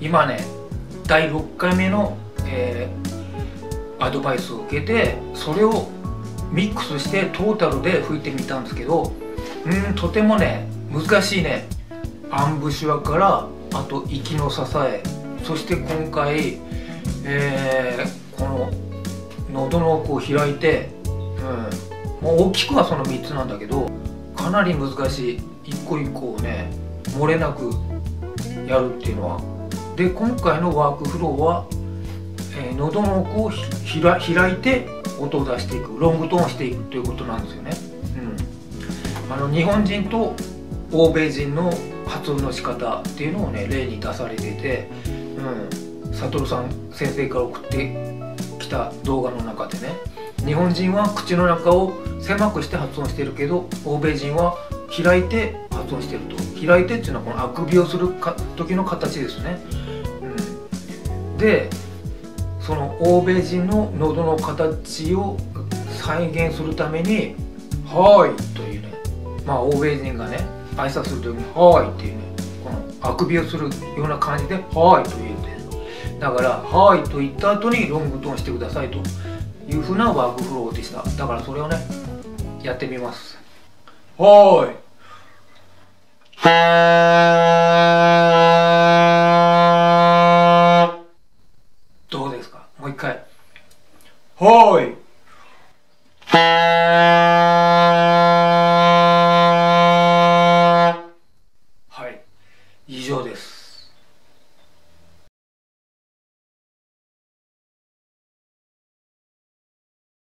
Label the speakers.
Speaker 1: 今ね第6回目の、アドバイスを受けて、それをミックスしてトータルで吹いてみたんですけど、とてもね難しいね。アンブシュアからあと息の支え、そして今回、この喉の奥を開いて、もう大きくはその3つなんだけど、かなり難しい。一個一個をね漏れなくやるっていうのは。で今回のワークフローは、喉の奥を開いて音を出していく、ロングトーンしていくということなんですよね。日本人と欧米人の発音の仕方っていうのをね例に出されていて、サトルさん先生から送ってきた動画の中でね、日本人は口の中を狭くして発音してるけど、欧米人は開いて発音してると。開いてっていうのはこのあくびをする時の形ですね。でその欧米人の喉の形を再現するために「はーい」というね、欧米人がね挨拶する時に「はーい」っていうね、このあくびをするような感じで「はーい」と言うて、だから「はーい」と言った後にロングトーンしてくださいというふうなワークフローでした。だからそれをねやってみます。はーい。どうですか？もう一回。はーい。はい。以上です。